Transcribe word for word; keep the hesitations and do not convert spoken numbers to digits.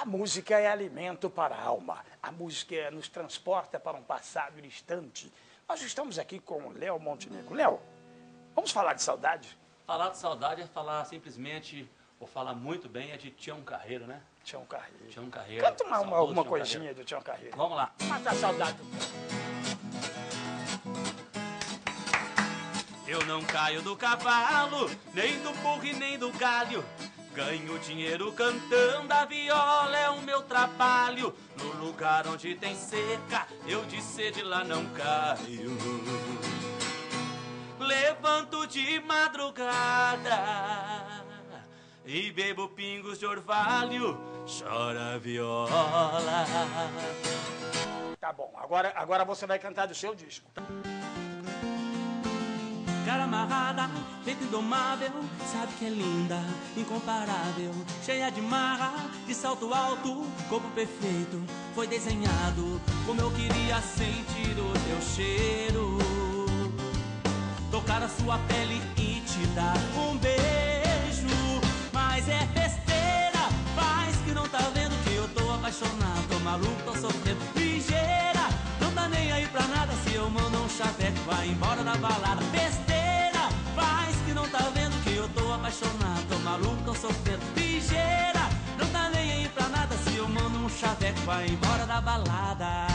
A música é alimento para a alma. A música nos transporta para um passado distante. Nós estamos aqui com o Léo Montenegro. Léo, vamos falar de saudade? Falar de saudade é falar simplesmente, ou falar muito bem, é de Tião Carreiro, né? Tião Carreiro. Tião Carreiro. Canta uma, uma, alguma Tião coisinha Carreiro. do Tião Carreiro. Vamos lá. Mata a saudade. Eu não caio do cavalo, nem do burro e nem do galho. Ganho dinheiro cantando, a viola é o meu trabalho. No lugar onde tem seca, eu de sede lá não caio. Levanto de madrugada e bebo pingos de orvalho, chora a viola. Tá bom, agora, agora você vai cantar do seu disco. Cara amarrada, feita indomável, sabe que é linda, incomparável, cheia de marra, de salto alto, corpo perfeito, foi desenhado como eu queria sentir o teu cheiro, tocar a sua pele e te dar um beijo, mas é besteira, faz que não tá vendo que eu tô apaixonado, tô maluco, tô sofrendo, ligeira, não tá nem aí pra nada, se eu mando um chaveco, vai embora da balada, besteira. Faz que não tá vendo que eu tô apaixonado, tô maluco, tô sofrendo, ligeira, não tá nem aí pra nada, se eu mando um chaveco, vai embora da balada.